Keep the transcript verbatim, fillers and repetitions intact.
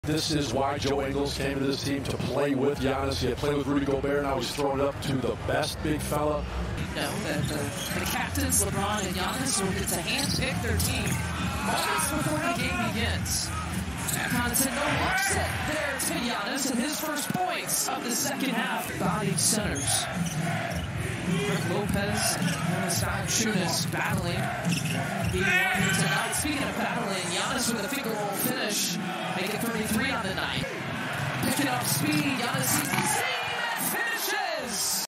This is why Joe Ingles came to this team, to play with Giannis. He had played with Rudy Gobert. Now he's thrown it up to the best big fella. You know that the, the captains, LeBron and Giannis, will get to handpick their team moments before the game begins. Content no upset there to Giannis and his first points of the second half. Bodied centers. Rick Lopez and Giannis battling. Tonight, speaking of battling, Giannis with a finger roll finish, making thirty-three on the night. Picking up speed, Giannis sees the same.